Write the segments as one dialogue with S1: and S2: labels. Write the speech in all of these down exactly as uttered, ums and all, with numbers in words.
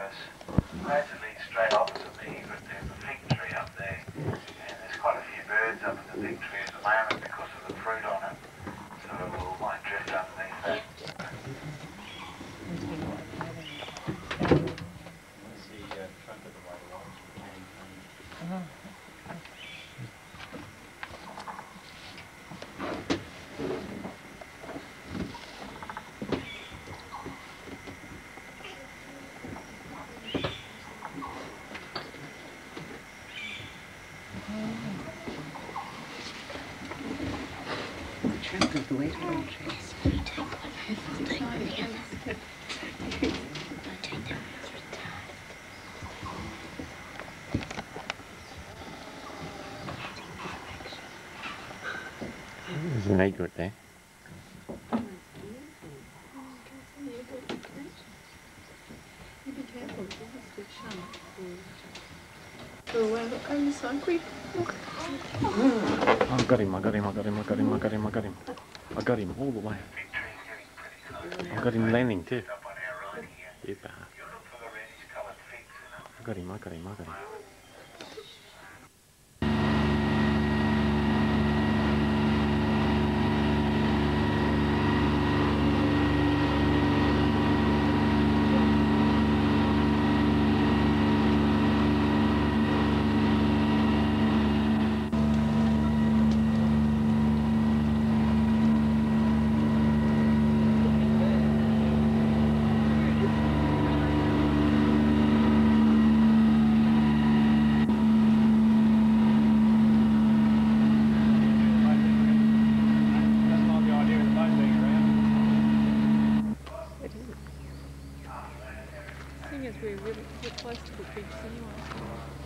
S1: close. Basically straight opposite me, but there's a fig tree up there, and there's quite a few birds up in the fig tree at the moment because of the fruit on it. So we'll might drift underneath that.
S2: Of the weight of the trees.
S3: There's an egret there.
S4: You be careful, this is a chunk. Oh, well, look, I'm so quick. Look.
S3: Oh, I got him, I got him, I got him, I got him, I got him, I got him. I got him all the way. I got him landing too. Yep. I got him, I got him, I got him.
S4: We're really we're close to the beach anyway.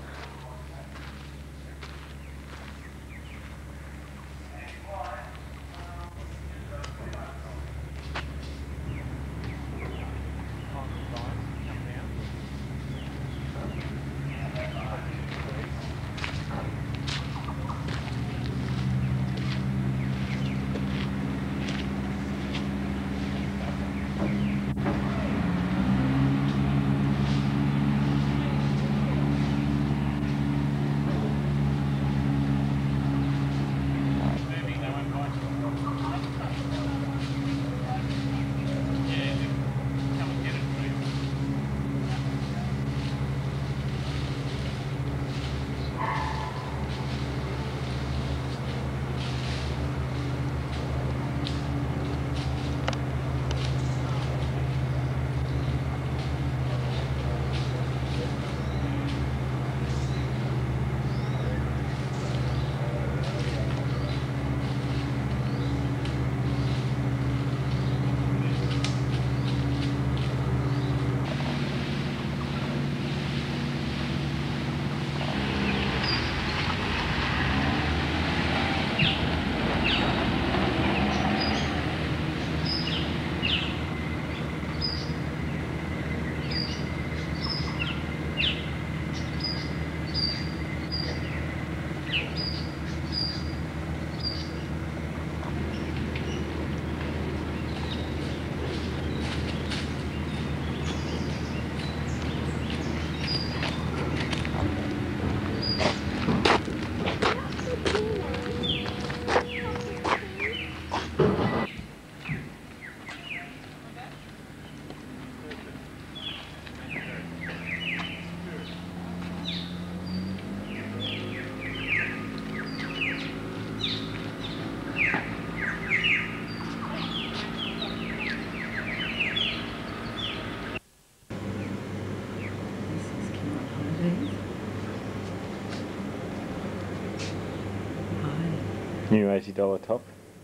S3: New eighty dollar top.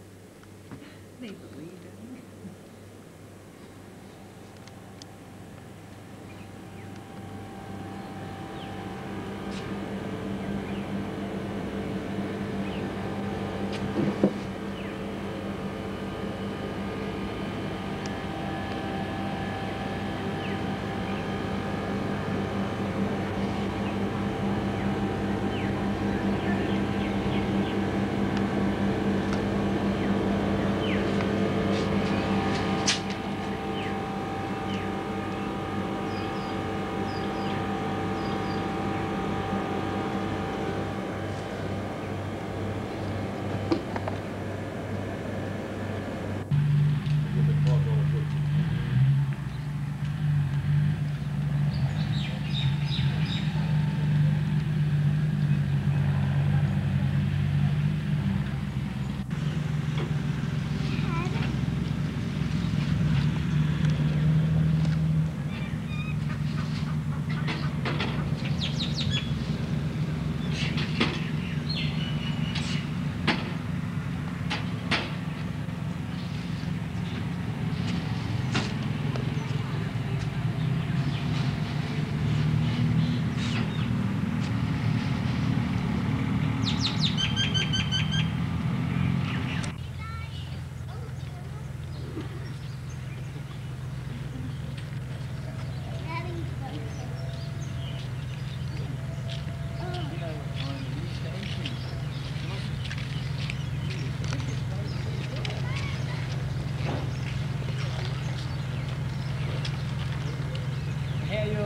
S2: They believe it.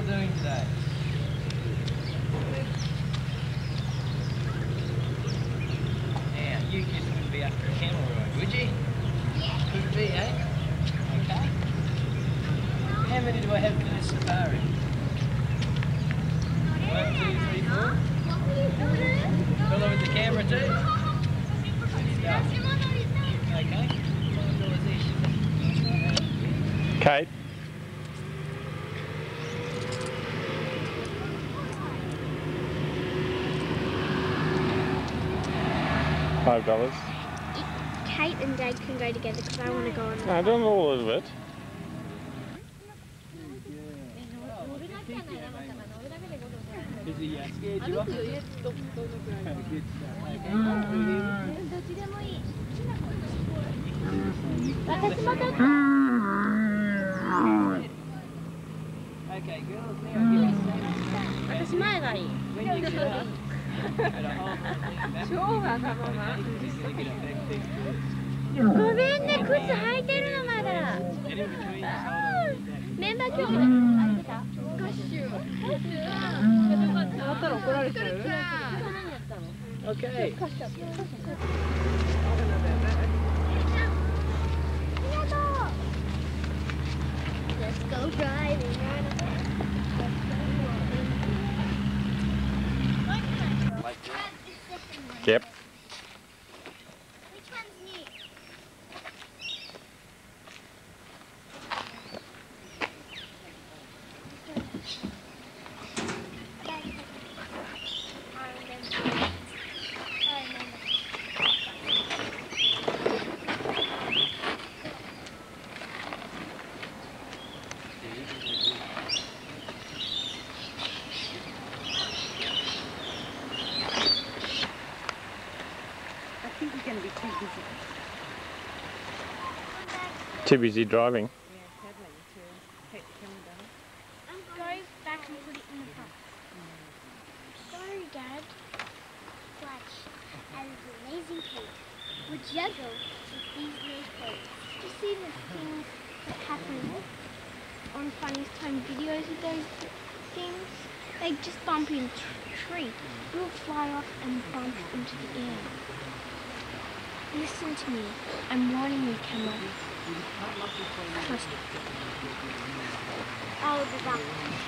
S5: doing today? Now, you just wouldn't be after a camel ride, would you? Yeah. Could be, eh? Okay. How many do I have for this safari? One, two, three, four. Fellow with the camera too? Yeah. Okay. Five dollars each.
S3: Kate. Five dollars.
S6: Kate and Dad can go together because I want to go on.
S3: No, don't all of it.
S5: Is he uh, scared you off? Okay, girls, now give me some. When you get up, at a half
S6: 超わがまま。
S5: just gonna get a back thing.
S6: ごめんね、靴履いてるのまだ。
S5: And in between, just hold on.
S6: メンバー教室。
S5: Okay.
S6: Let's go driving.
S3: Yep.
S6: Which one's new?
S2: I think we're going to be too busy.
S3: Too busy driving.
S2: Yeah, paddling to take the camera down.
S6: Go back and put it in the front. Sorry, Dad. Watch, as an amazing Kate would juggle with these new clothes. To see the things that happen on Funniest Time videos with those things, they just bump into a tree. You'll fly off and bump into the air. Listen to me. I'm warning you, camera. Trust me. I'll be back.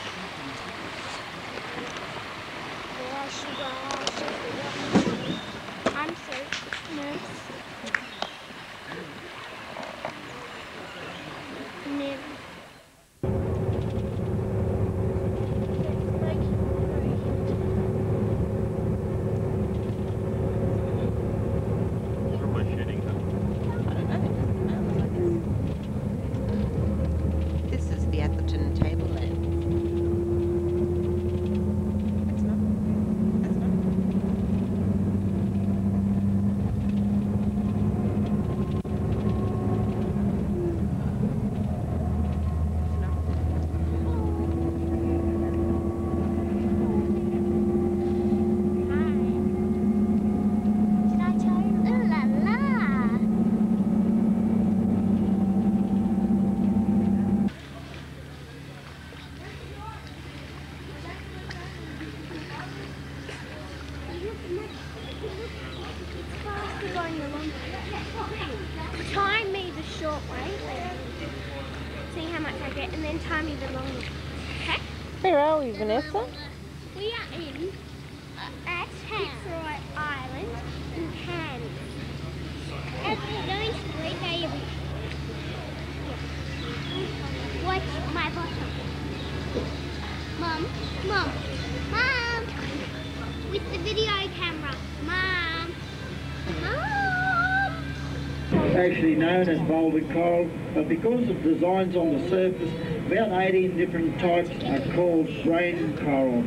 S6: I'm so nervous. Never.
S2: This is the Atherton Tableland. It's not. That's not.
S6: Did I tell you? Ooh la la! Faster going the long way. Time me the short way. See how much I get, and then time me the long way. Okay?
S4: Where are we, Vanessa?
S6: We are in uh, at Fitzroy Island in Cairns. As we're going to Great Bay every Watch my bottom. Mum, Mum, Mum! With the video camera. Mum! Mum!
S7: Actually known as Baltic coral, but because of designs on the surface, about eighteen different types are called brain coral.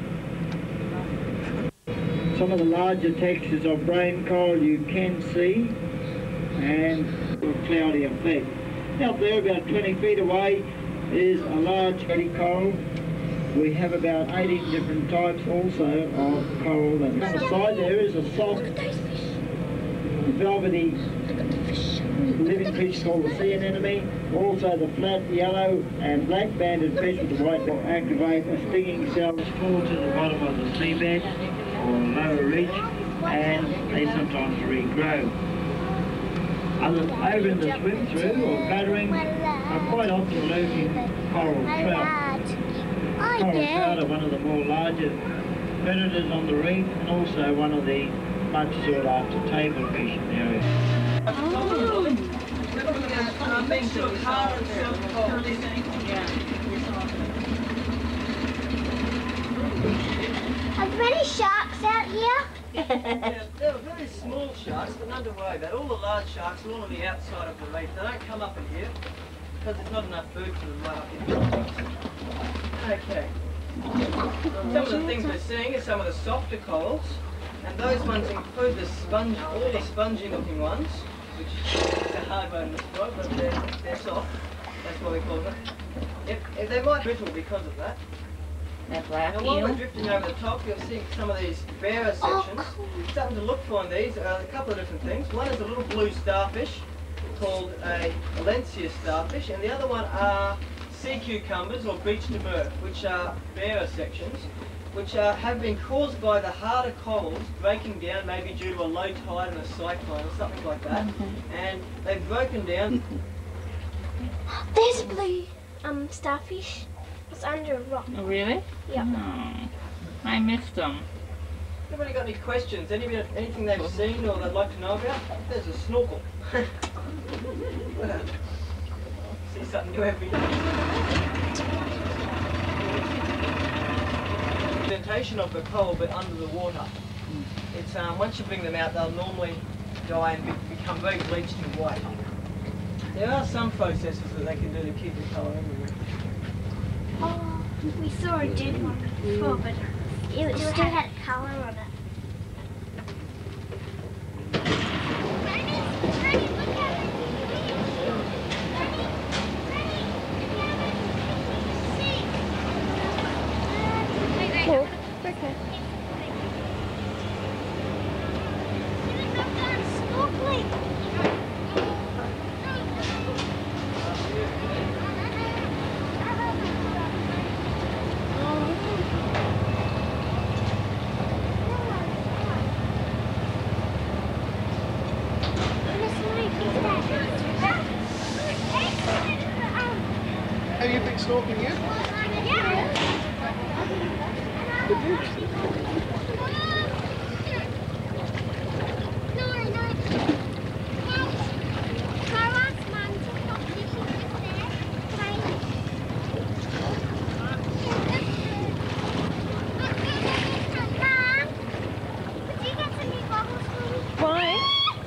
S7: Some of the larger textures of brain coral you can see, and a cloudy effect. Out there, about twenty feet away, is a large fatty coral. We have about eighteen different types also of coral. And on the side there is a soft, velvety living fish called the sea anemone. Also the flat yellow and black banded fish with the white will activate a stinging cell fall to the bottom of the seabed or lower ridge, and they sometimes regrow. Other, over in the swim through or guttering are quite often lurking coral trout. Coral trout are one of the more larger predators on the reef and also one of the much sought after table fish in the area.
S6: Are there any sharks out here?
S5: Yeah, they're very small sharks, but none to worry about. All the large sharks are all on the outside of the reef. They don't come up in here because there's not enough food for them right up here. Okay. Some of the things we're seeing are some of the softer corals, and those ones include the sponge, all the spongy looking ones, which is a hard one to describe, but they're, they're soft. That's what we call them. If, if they might brittle because of that.
S2: That black
S5: And while we're
S2: eel.
S5: drifting over the top, you'll see some of these rarer sections. Something to look for in these are a couple of different things. One is a little blue starfish called a Valencia starfish, and the other one are sea cucumbers or beach demur, which are rarer sections, which are, have been caused by the harder corals breaking down, maybe due to a low tide and a cyclone or something like that. And they've broken down.
S6: There's a blue um starfish. It's under a rock.
S2: Oh, really?
S6: Yeah.
S2: Oh, I missed them.
S5: Anybody got any questions? Anybody, anything they've seen or they'd like to know about? There's a snorkel. See something new every day. Presentation of the coral but under the water. It's um, once you bring them out, they'll normally die and be, become very bleached and white. There are some processes that they can do to keep the colour in the reef.
S6: Oh, we saw a dead one before, but it still had colour on it. Granny, Granny, look at it. Granny, Granny.
S4: Cool. Okay.
S6: Even go down snorkeling.
S8: Have you been snorkeling yet?
S4: Why?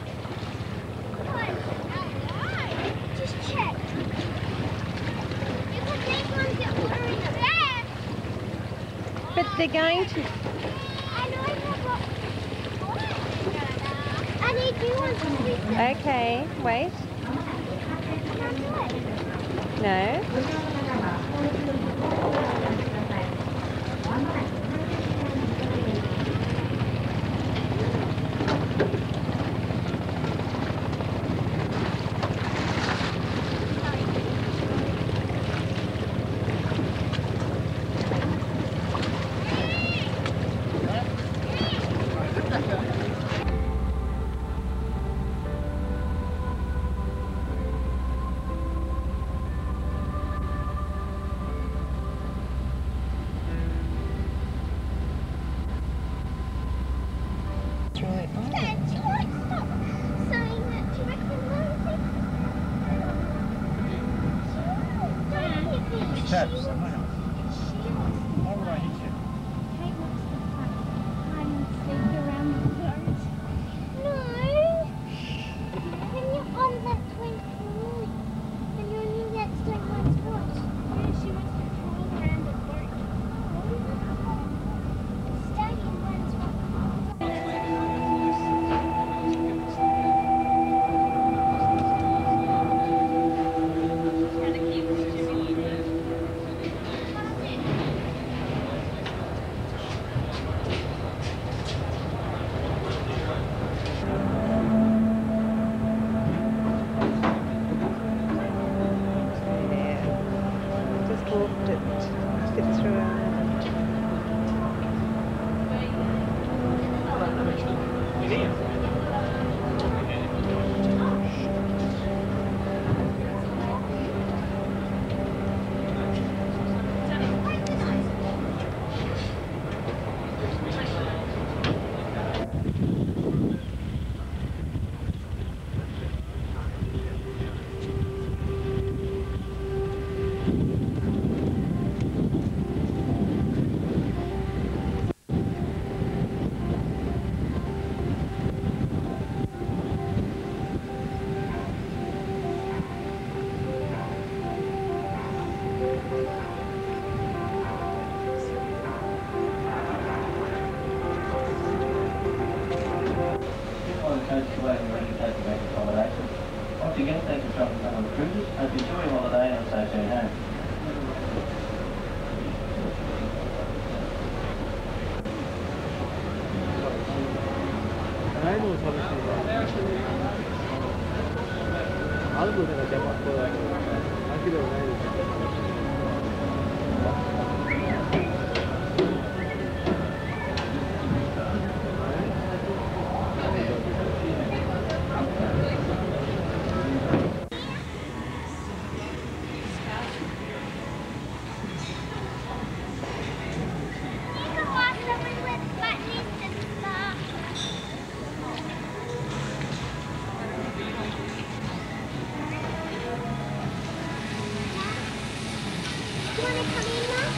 S6: Just check. Because these ones get water in the bag.
S4: But they're going to.
S6: I know I forgot. I need new ones to be set.
S4: Okay, wait.
S6: Can I do it?
S4: No.
S6: Dad, do you like stop saying that? Do you reckon Lucy? Don't hit me.
S8: Tab,
S6: She
S8: someone else. Why would I hit you?
S6: Kate wants to play hide and seek around the boat. No. When you're on that twinkle, and you're on the next to one's watch. Yeah, she wants to crawl around the boat. Stay in one's watch.
S2: Trying to keep Jimmy.
S4: it through our
S5: Once again, thank you for travelling on the cruises. Hope you enjoy your holiday and safe journey home.
S6: You want to come in now?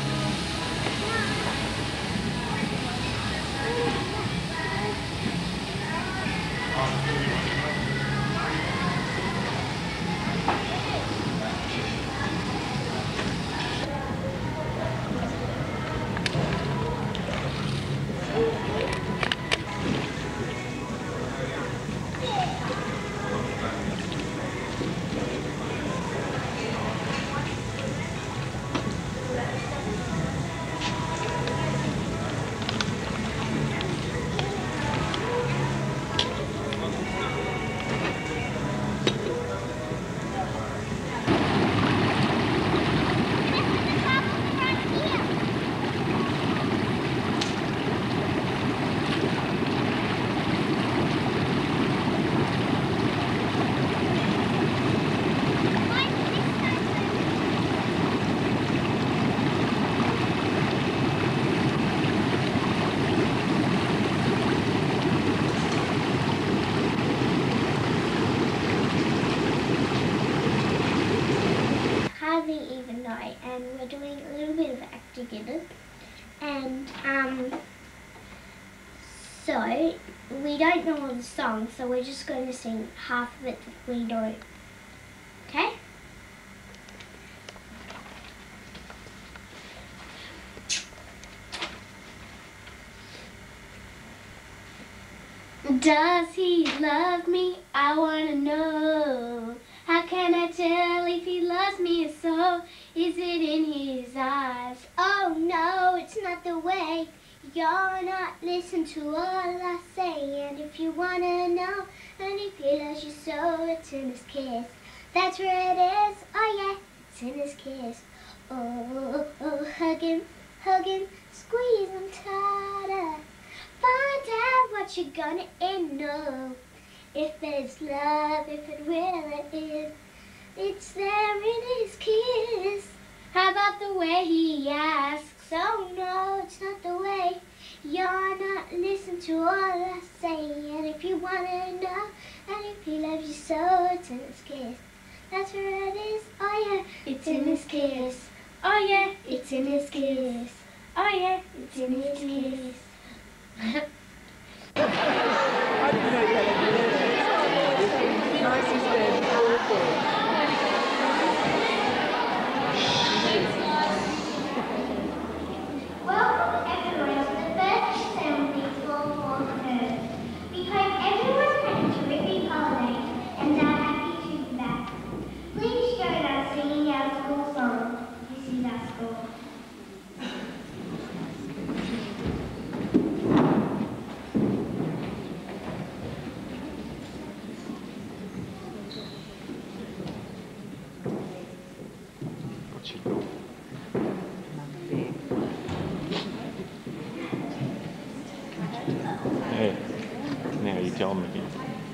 S6: Hardly even know, and we're doing a little bit of acting in it, and um, so we don't know all the songs, so we're just going to sing half of it that we know. Okay? Does he love me? I want to know. How can I tell if he loves me so? Is it in his eyes? Oh no, it's not the way. You're not listening to all I say. And if you want to know, and if he loves you so, it's in his kiss. That's where it is. Oh yeah, it's in his kiss. Oh, oh, hug him, hug him, squeeze him tighter. Find out what you're gonna end up. If there's love, if it really is, it's there in his kiss. How about the way he asks? Oh no, it's not the way. You're not listening to all I say. And if you wanna know, and if he loves you so, it's in his kiss. That's where it is. Oh yeah, it's in his kiss. Oh yeah, it's in his kiss. Oh yeah, it's in his kiss.
S4: I didn't know you had a relationship. Nice and steady.
S6: Welcome everyone to the first assembly for Fourth Term. We hope everyone had a terrific holiday and are happy to be back. Please join us singing our school song. This is our school.
S3: show them again.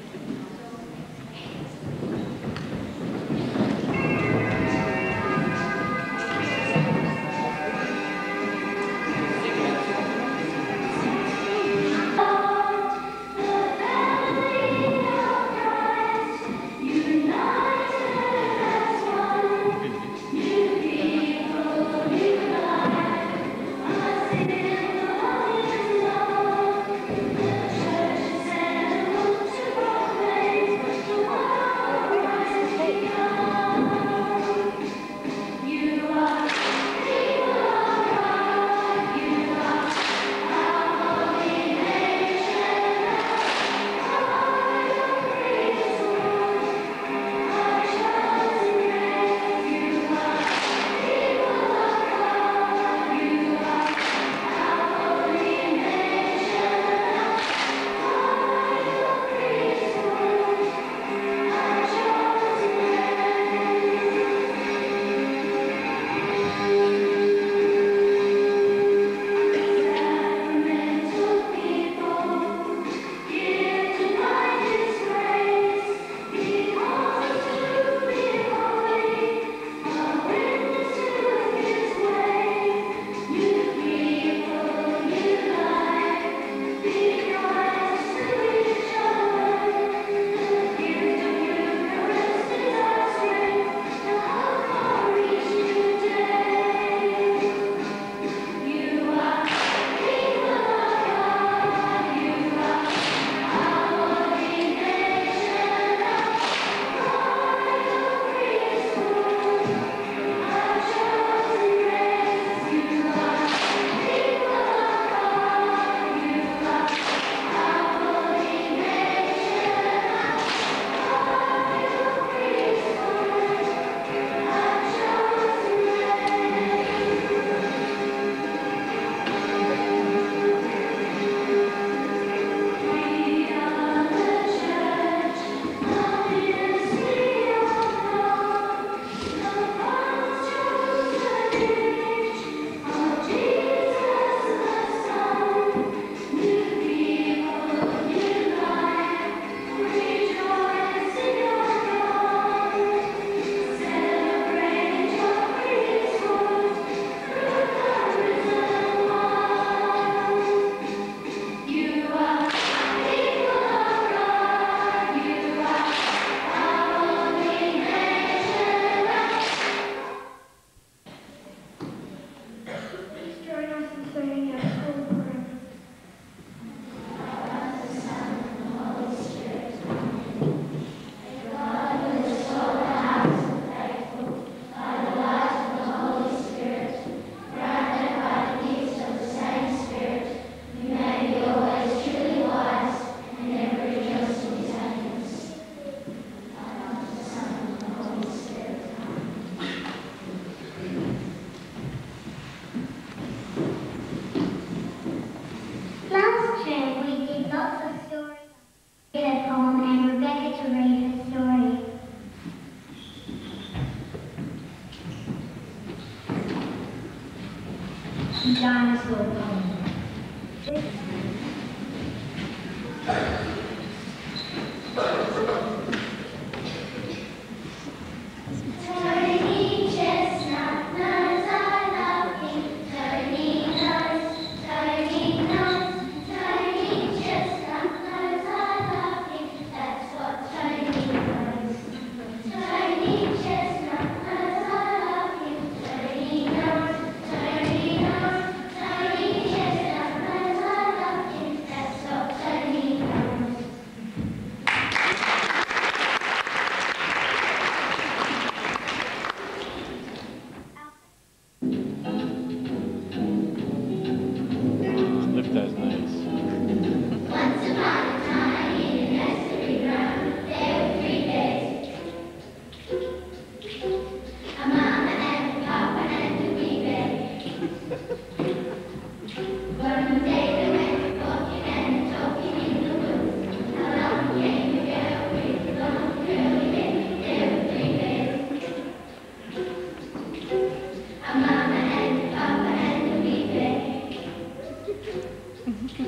S6: Dinosaur Pond. Tiny chestnut nose are laughing, tiny nose, tiny nose, tiny chestnut nose are laughing, that's what Tony knows. Tiny chestnut nose are laughing, tiny nose, tiny nose, tiny chestnut nose are laughing, that's what Tony knows.
S3: Lift those knees.
S6: Once upon a time in a nursery rhyme, there were three bears. A mama and a papa and a wee bear. One day they went walking and talking in the woods. Along came a girl with long curly hair. There were three bears. A mama and a papa and a wee bear.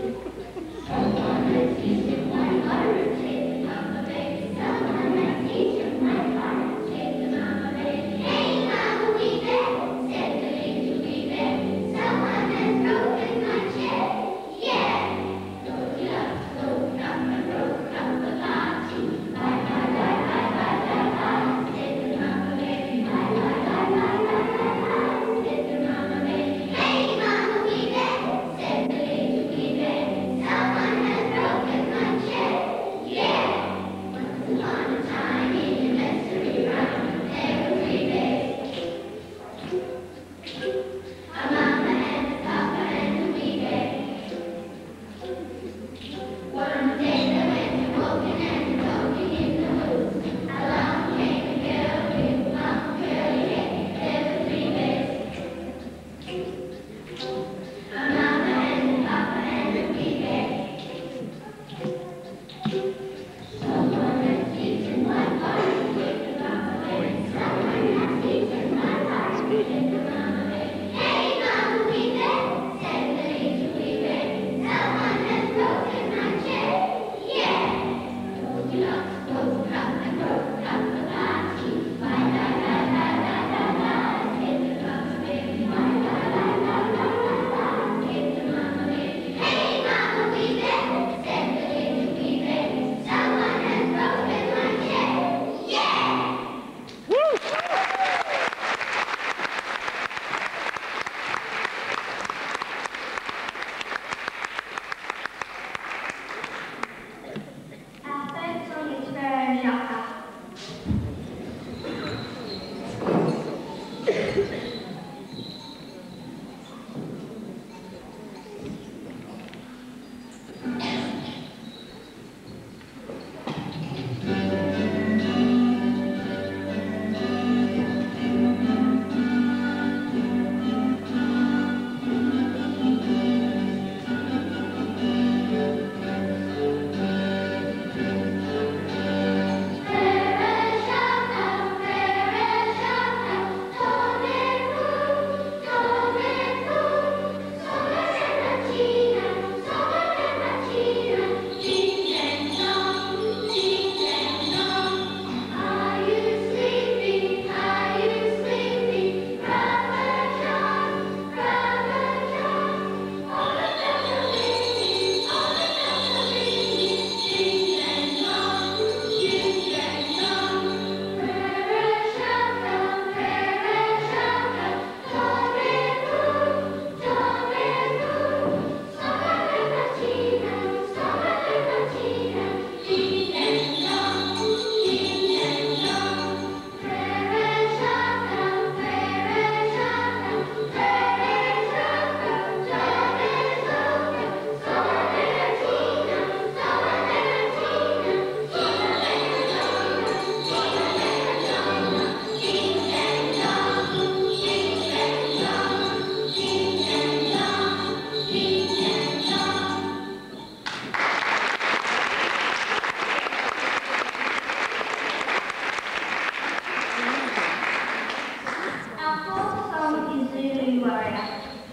S6: warrior.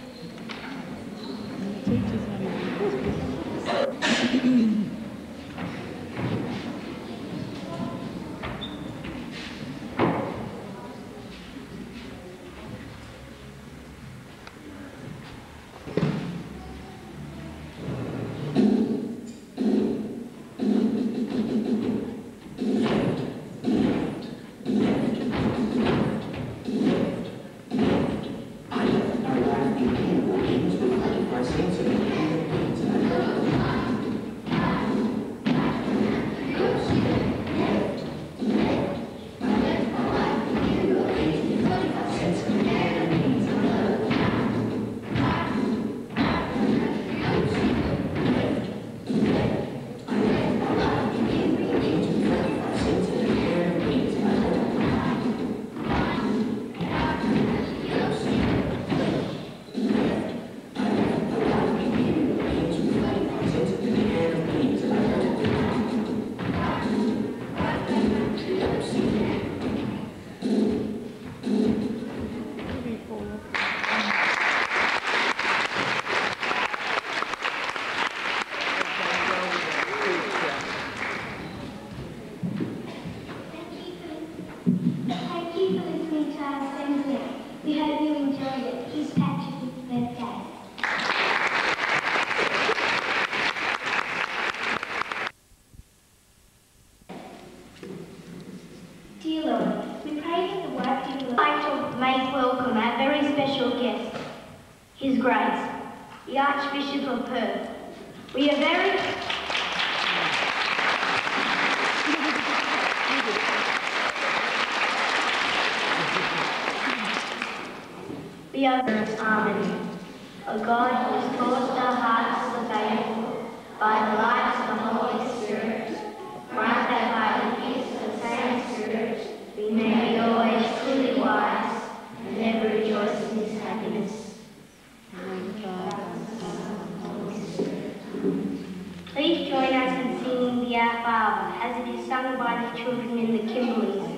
S9: Thank you for listening to our assembly. We hope you enjoyed it. Here's Patrick's birthday. Dear Lord, we pray that the work you will like to make welcome our very special guest, His Grace, the Archbishop of Perth. We are very We are harmony, a God who has caused our hearts to the faithful by the light of the Holy Spirit. Grant that by the gifts of the same Spirit we may be always truly wise and ever rejoice in His happiness. Please join us in singing the Our Father as it is sung by the children in the Kimberleys.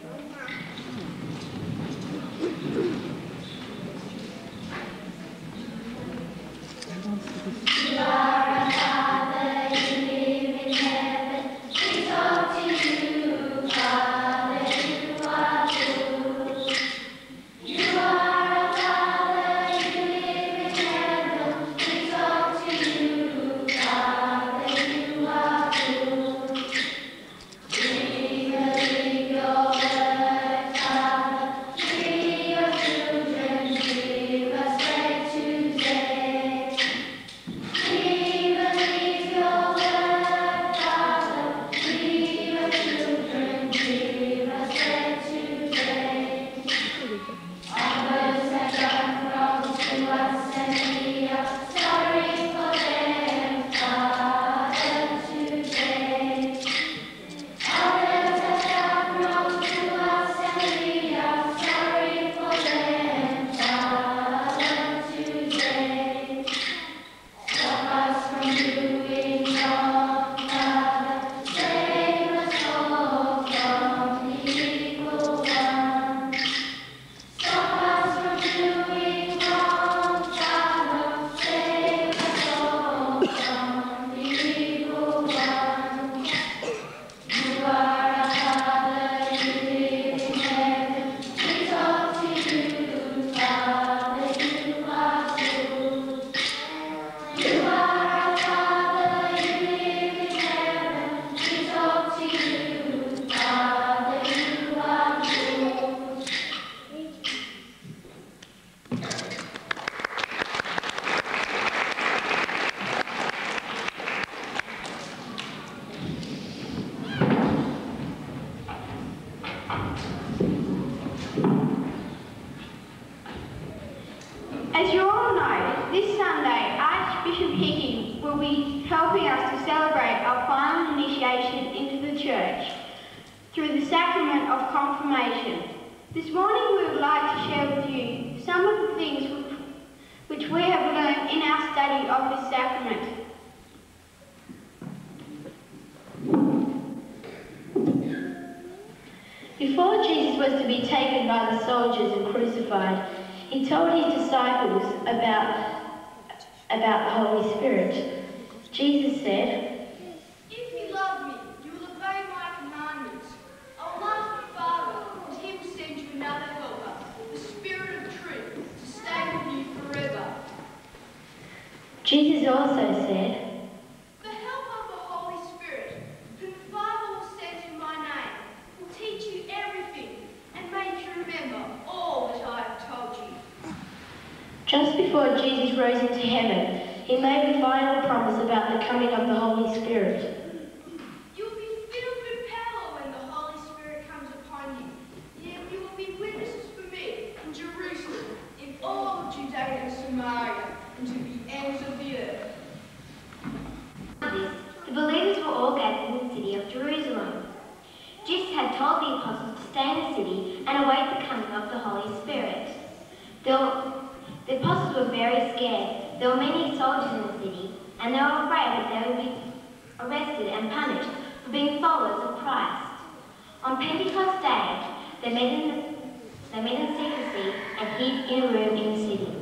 S9: You are our Father, you live in heaven. We talk to you, Father, you are good. You are our Father, you live in heaven. We talk to you, Father, you are good. We believe your word, Father. Free your children, give us strength today. We believe your word, Father. Free your children, give us strength today. Our birds have done wrong to us, and we are sorry for them, Father, today. Our birds have done wrong to us, and we are sorry for them, Father, today. Stop us from doing wrong, Father. Save us all from the evil one. Stop us from doing wrong, Father. Save us all from the evil one. You are our Father, you live in heaven. We talk to you, Father, you are good. You are our Father, you live in heaven. We talk to you, Father, you are good. As you all know, this Sunday, Archbishop Hickey will be helping us to celebrate our final initiation into the Church through the sacrament of confirmation. This morning we would like to share with you some of the things which, which we have learned in our study of this sacrament. Before Jesus was to be taken by the soldiers and crucified, he told his disciples about, about the Holy Spirit. Jesus said,
S10: "If you love me, you will obey my commandments. I will ask the Father, and he will send you another helper, the Spirit of truth, to stay with you forever."
S9: Jesus also said,
S10: "The help of the Holy Spirit, whom the Father will send in my name, will teach you everything and make you remember all that I have told you."
S9: just before Jesus rose into heaven, he made a final promise about the coming of the Holy Spirit.
S10: "You will be filled with power when the Holy Spirit comes upon you. And you will be witnesses for me in Jerusalem, in all of Judea and Samaria, and to the ends of the earth."
S9: This, the believers were all gathered in the city of Jerusalem. Jesus had told the apostles to stay in the city and await the coming of the Holy Spirit. The, the apostles were very scared. There were many soldiers in the city, and they were afraid that they would be arrested and punished for being followers of Christ. On Pentecost Day, they met in, they met in secrecy and hid in a room in the city.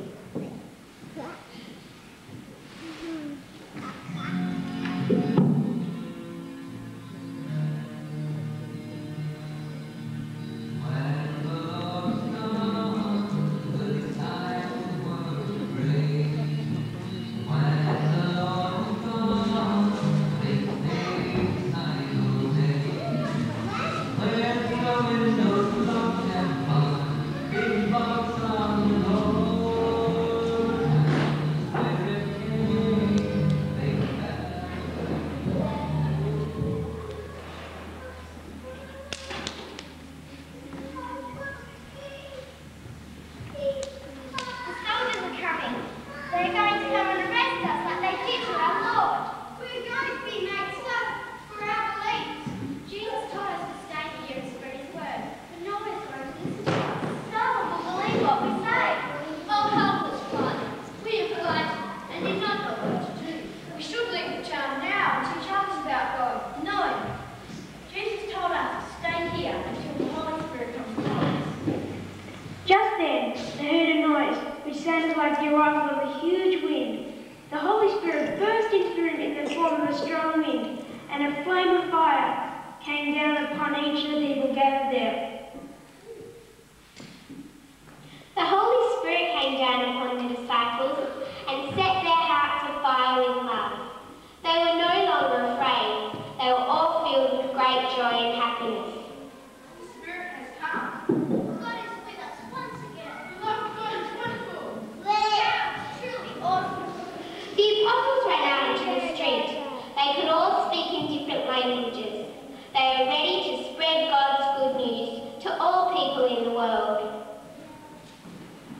S9: Just then, they heard a noise which sounded like the arrival of a huge wind. The Holy Spirit burst into the room in the form of a strong wind, and a flame of fire came down upon each of the people gathered there.
S6: The Holy Spirit came down upon the disciples and set their hearts afire with love. They were no longer afraid. They were all filled with great joy and happiness.
S10: The Spirit has come. God is with us once again. The love of God is wonderful. Yeah, truly awesome.
S6: The apostles ran out into the street. They could all speak in different languages. They were ready to spread God's good news to all people in the world.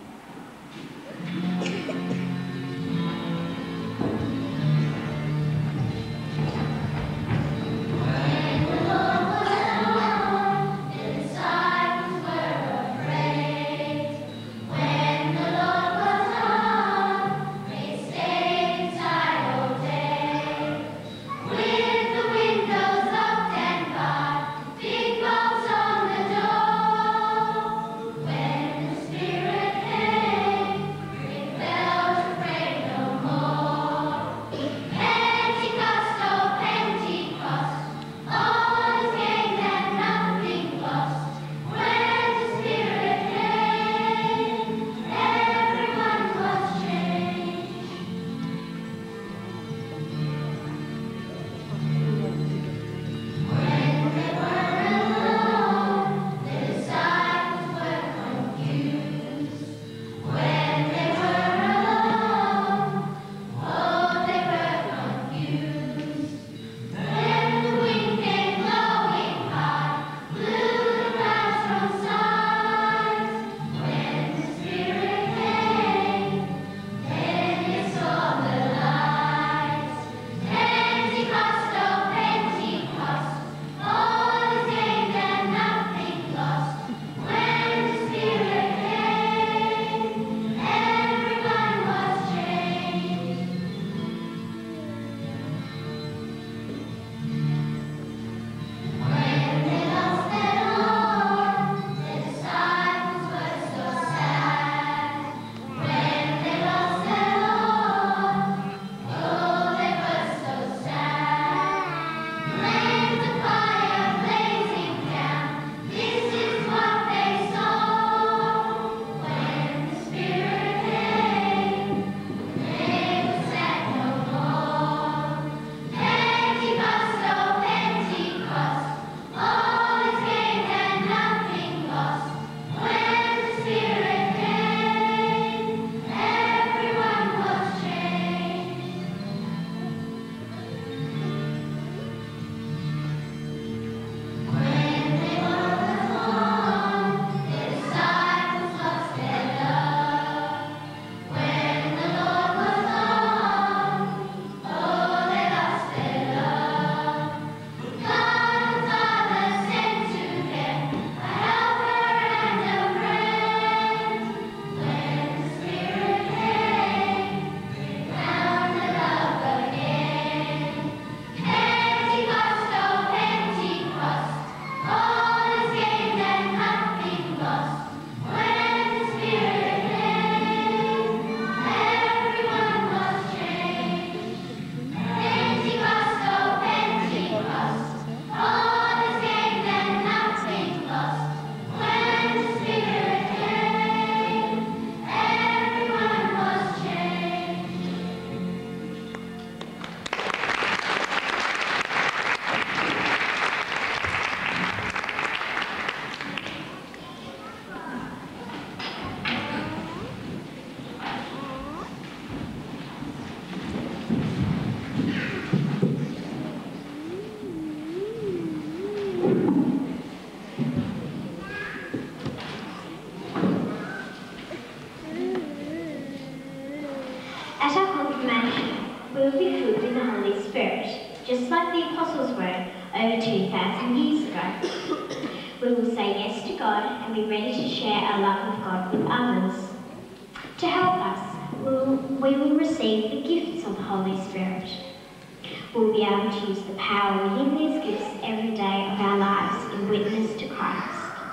S9: we will be filled with the Holy Spirit, just like the apostles were over two thousand years ago. We will say yes to God and be ready to share our love of God with others. To help us, we will, we will receive the gifts of the Holy Spirit. We'll be able to use the power within these gifts every day of our lives in witness to Christ.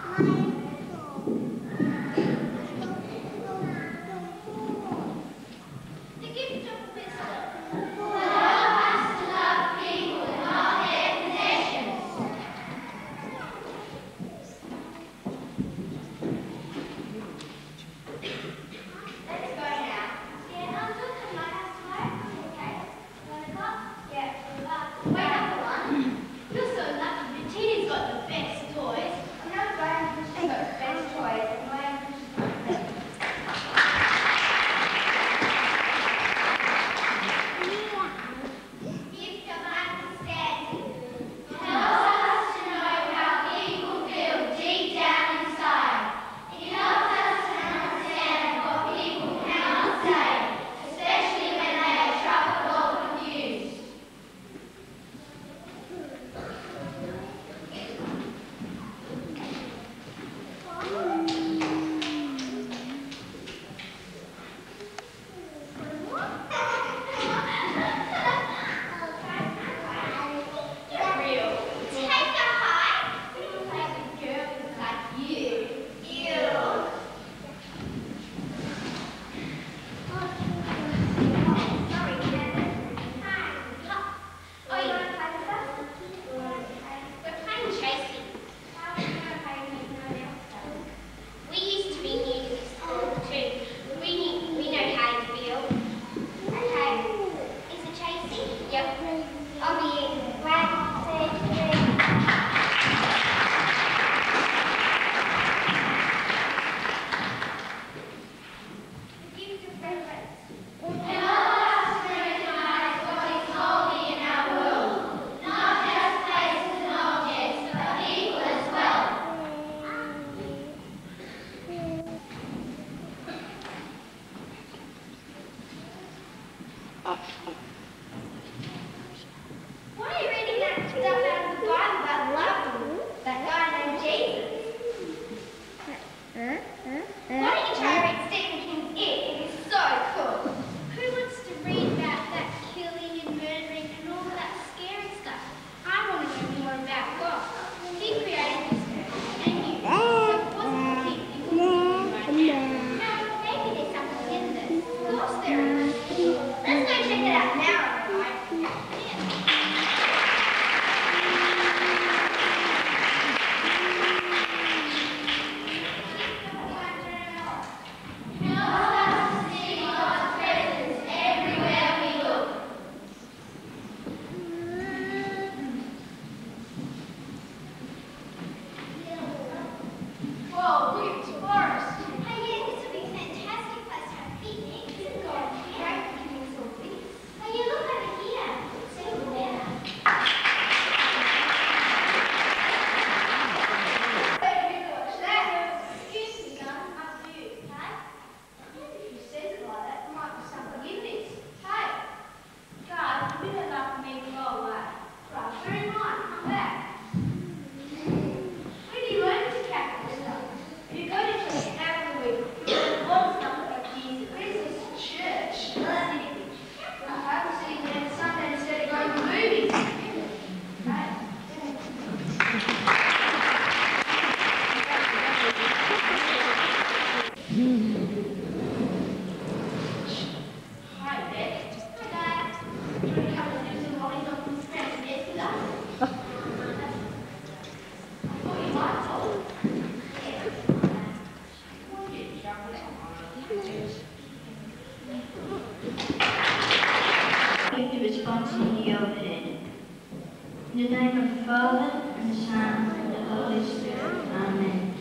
S11: In the name of the Father, and the Son, and the Holy Spirit. Amen.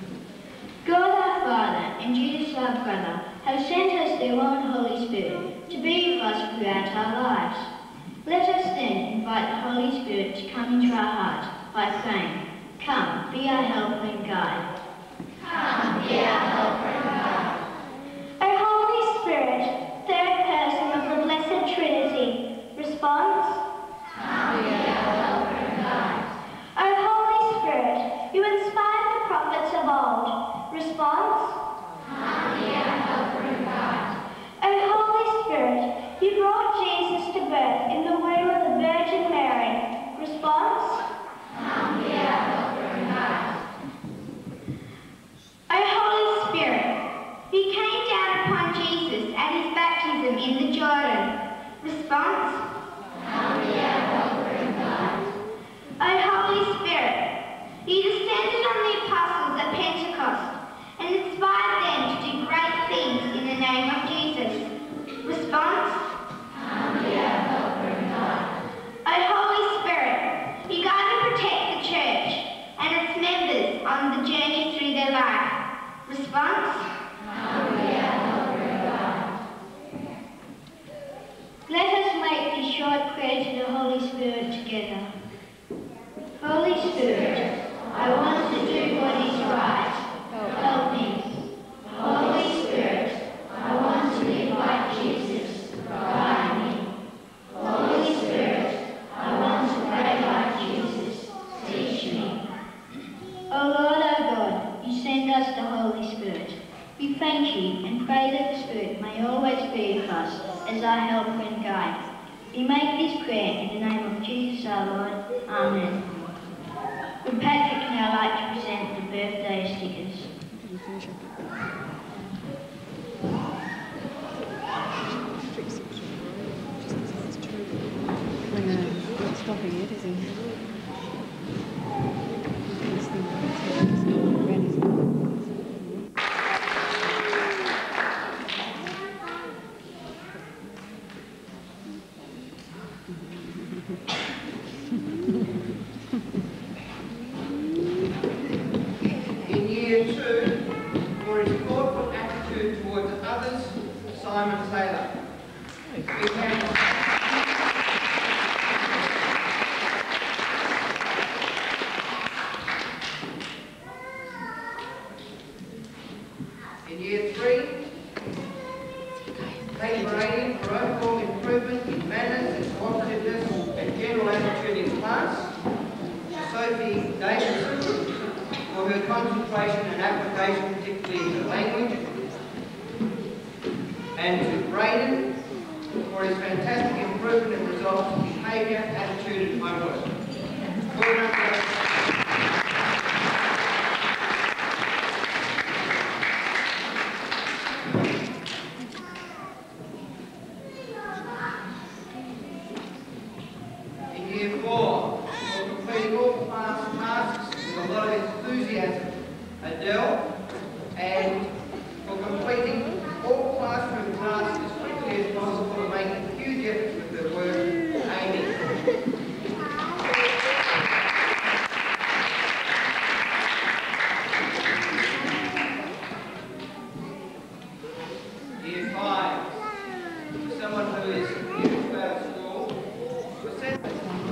S11: God our Father, and Jesus our brother, have sent us their one Holy Spirit to be with us throughout our lives. Let us then invite the Holy Spirit to come into our hearts by saying, "Come, be our helper and guide."
S10: Come, be our helper and guide.
S9: O Holy Spirit, third person of the Blessed Trinity,
S11: prayer to the Holy Spirit together. Holy Spirit, I want to do what is right. Help me. Holy Spirit, I want to live like Jesus. Guide me. Holy Spirit, I want to pray like Jesus. Teach me. O Lord our God, you send us the Holy Spirit. We thank you and pray that the Spirit may always be with us as our helper and guide. We make this prayer in the name of Jesus our Lord. Amen. Would Patrick now like to present the birthday stickers?
S2: I know, not stopping it, is he?
S12: In year two, for his thoughtful attitude towards others, Simon Taylor. We can In year three, Kate Brady for overall improvement in manners and cooperativeness and general attitude in class. Sophie Davidson for her concentration and application, particularly in the language. And to Braden for his fantastic improvement in results in behaviour, attitude and homework. Well done, guys. Adele, and for completing all classroom tasks as quickly as possible and making huge efforts with her work, Amy. Year five, someone who is new to our school, was sent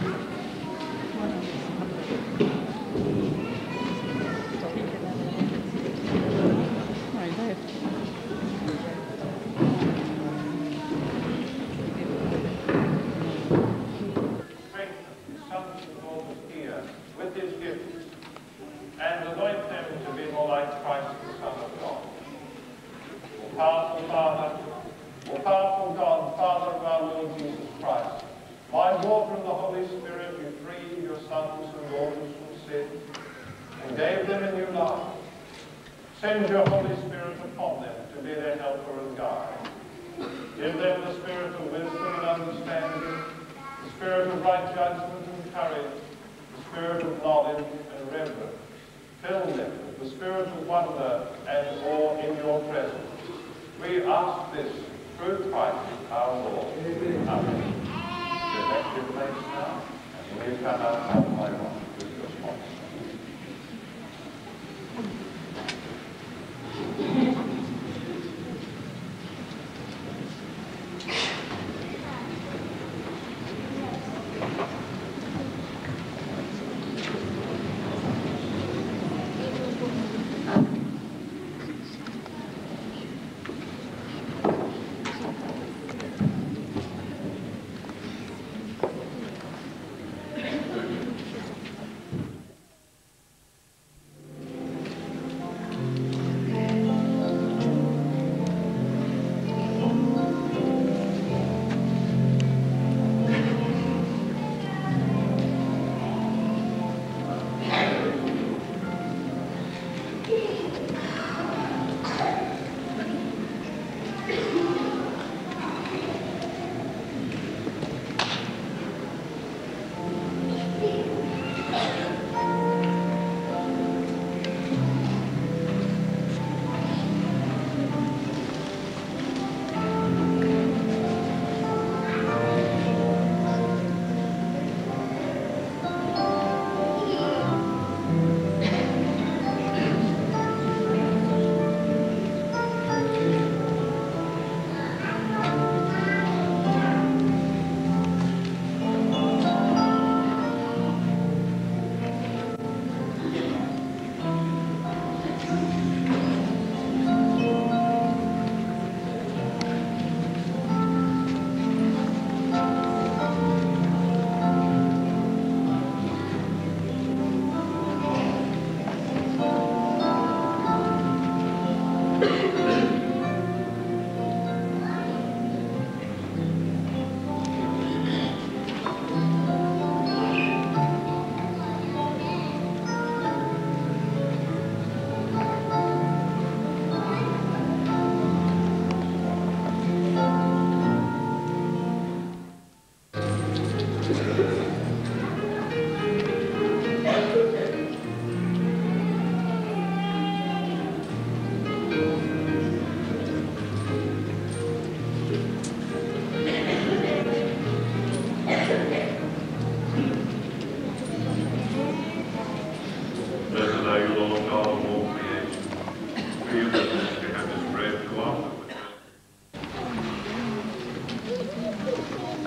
S13: Powerful Father, O powerful God, Father of our Lord Jesus Christ, by water and the Holy Spirit you freed your sons and daughters from sin and gave them a new life. Send your Holy Spirit upon them to be their helper and guide. Give them the spirit of wisdom and understanding, the spirit of right judgment and courage, the spirit of knowledge and reverence. Fill them with the spirit of wonder and awe in your presence. We ask this through Christ our Lord. Amen. Amen. You left your place now, and we come out one by one with your sponsor.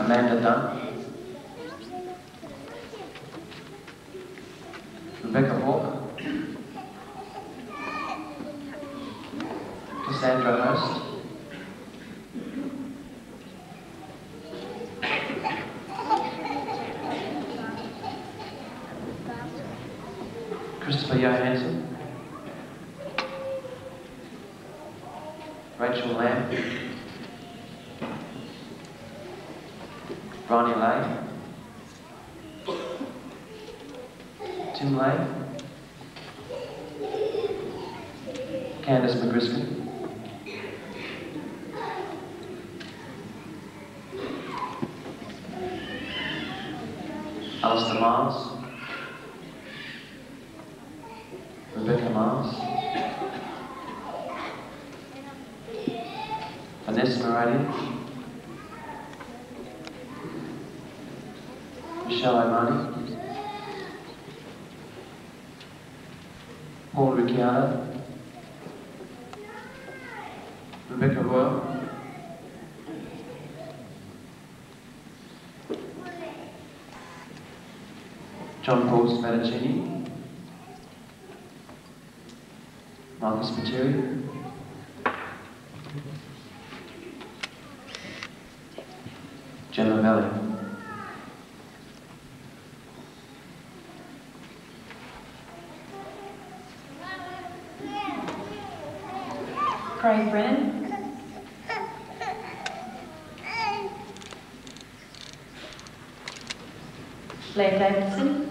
S14: Amanda Dunn, Rebecca Hawke, Cassandra Host, Christopher Johansson, Rachel Lamb, Ronnie Lay, Tim Lay, Candice McGriskin, Alistair Miles, Rebecca Miles, Vanessa Meridian, Michelle O'Mani, Paul Ricciardo, Rebecca Royal, John Paul Spadaccini, Marcus Materi, Gemma Melly.
S15: Craig Brennan, Blair Davidson,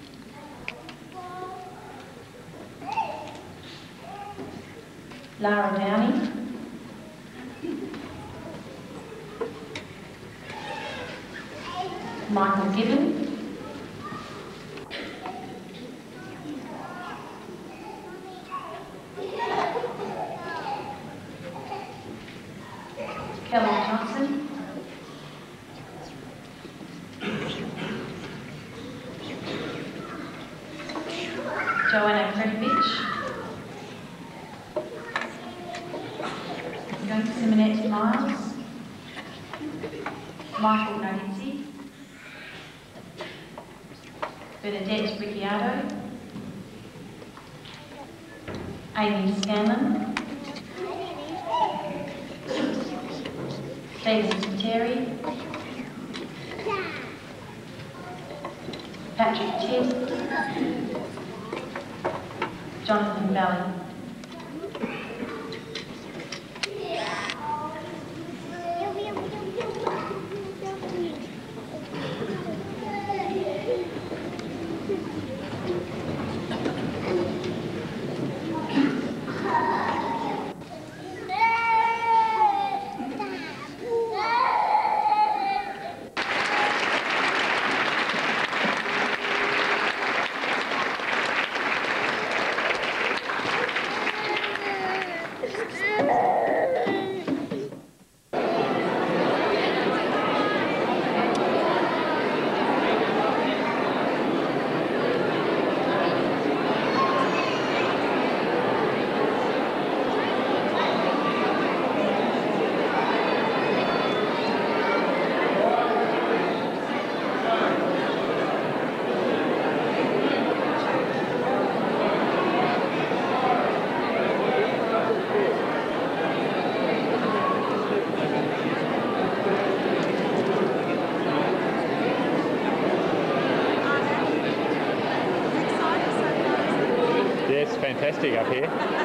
S15: Lara Downey, Michael Gibbon, Kelly Johnson, Joanna Kredovich, going to Simonette Miles, Michael Nodizzi, Bernadette Ricciardo, Amy Scanlon, David Terry, Patrick Tidd, Jonathan Valley.
S3: Fantastic up here.